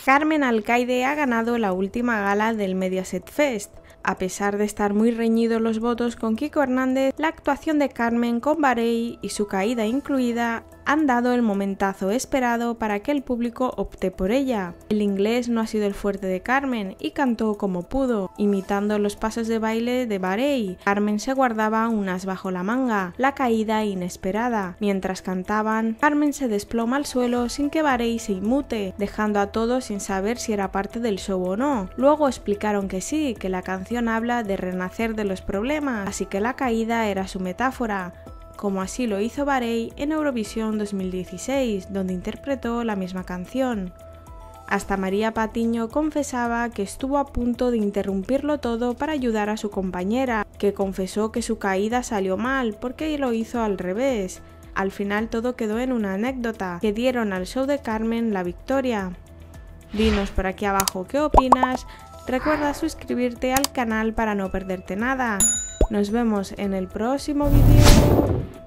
Carmen Alcaide ha ganado la última gala del Mediaset Fest. A pesar de estar muy reñidos los votos con Kiko Hernández, la actuación de Carmen con Varey y su caída incluida han dado el momentazo esperado para que el público opte por ella. El inglés no ha sido el fuerte de Carmen y cantó como pudo, imitando los pasos de baile de Varey. Carmen se guardaba unas bajo la manga, la caída inesperada. Mientras cantaban, Carmen se desploma al suelo sin que Varey se inmute, dejando a todos sin saber si era parte del show o no. Luego explicaron que sí, que la canción habla de renacer de los problemas, así que la caída era su metáfora, como así lo hizo Varey en Eurovisión 2016, donde interpretó la misma canción. Hasta María Patiño confesaba que estuvo a punto de interrumpirlo todo para ayudar a su compañera, que confesó que su caída salió mal porque lo hizo al revés. Al final todo quedó en una anécdota, que dieron al show de Carmen la victoria. Dinos por aquí abajo qué opinas, recuerda suscribirte al canal para no perderte nada. Nos vemos en el próximo vídeo.